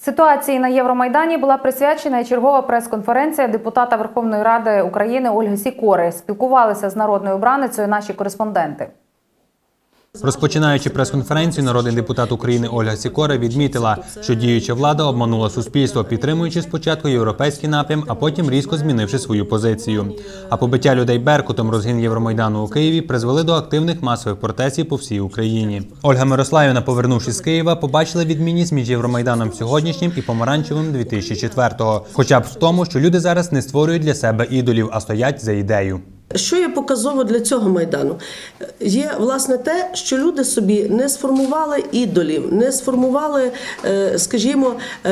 Ситуації на Євромайдані була присвячена чергова прес-конференція депутата Верховної Ради України Ольги Сікори. Спілкувалися з народною обраницею наші кореспонденти. Розпочинаючи прес-конференцію, народний депутат України Ольга Сікора відмітила, що діюча влада обманула суспільство, підтримуючи спочатку європейський напрям, а потім різко змінивши свою позицію. А побиття людей беркутом, розгін Євромайдану у Києві призвели до активних масових протестів по всій Україні. Ольга Мирославівна, повернувшись з Києва, побачила відмінність між Євромайданом сьогоднішнім і помаранчевим 2004-го. Хоча б в тому, що люди зараз не створюють для себе ідолів, а стоять за ідею. Що є показово для цього Майдану? Є, власне, те, що люди собі не сформували ідолів, не сформували, скажімо,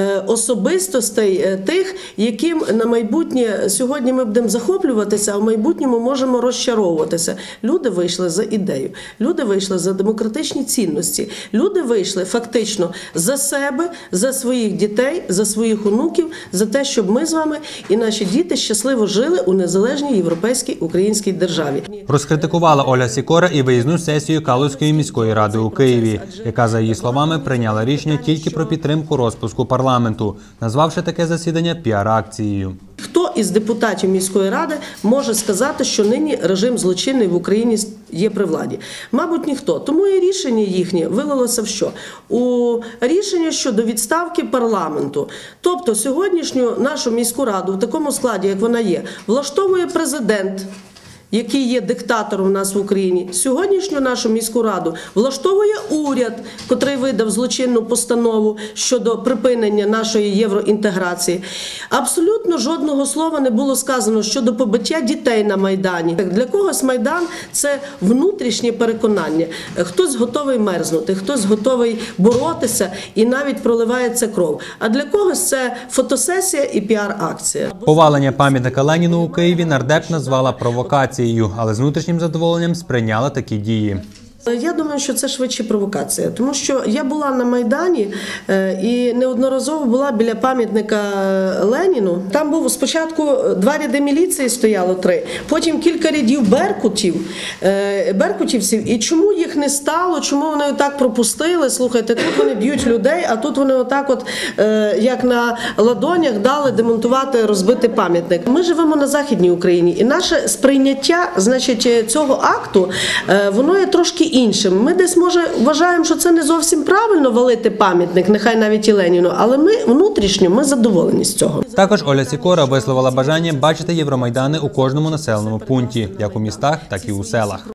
особистостей тих, яким на майбутнє сьогодні ми будемо захоплюватися, а в майбутньому можемо розчаровуватися. Люди вийшли за ідею, люди вийшли за демократичні цінності, люди вийшли фактично за себе, за своїх дітей, за своїх онуків, за те, щоб ми з вами і наші діти щасливо жили у незалежній європейській українській державі. Розкритикувала Ольга Сікора і виїзну сесію Калузької міської ради у Києві, яка, за її словами, прийняла рішення тільки про підтримку розпуску парламенту, назвавши таке засідання піар-акцією. Хто із депутатів міської ради може сказати, що нині режим злочинний в Україні є при владі? Мабуть, ніхто. Тому і рішення їхнє вилилося в що? У рішення щодо відставки парламенту. Тобто сьогоднішню нашу міську раду в такому складі, як вона є, влаштовує президент, який є диктатором у нас в Україні. Сьогоднішню нашу міську раду влаштовує уряд, котрий видав злочинну постанову щодо припинення нашої євроінтеграції. Абсолютно жодного слова не було сказано щодо побиття дітей на Майдані. Для когось Майдан – це внутрішнє переконання. Хтось готовий мерзнути, хтось готовий боротися і навіть проливається кров. А для когось це фотосесія і піар-акція. Повалення пам'ятника Леніну у Києві нардеп назвала провокацією, але з внутрішнім задоволенням сприйняла такі дії. Я думаю, що це швидше провокація, тому що я була на Майдані і неодноразово була біля пам'ятника Леніну. Там був спочатку 2 ряди міліції стояло, 3, потім кілька рядів беркутівців. І чому їх не стало, чому вони отак пропустили? Слухайте, тут вони б'ють людей, а тут вони отак от, як на ладонях, дали демонтувати розбитий пам'ятник. Ми живемо на Західній Україні, і наше сприйняття, значить, цього акту, воно є трошки іншим. Ми десь, може, вважаємо, що це не зовсім правильно валити пам'ятник, нехай навіть і Леніну, але ми внутрішньо, ми задоволені з цього. Також Оля Сікора висловила бажання бачити Євромайдани у кожному населеному пункті, як у містах, так і у селах.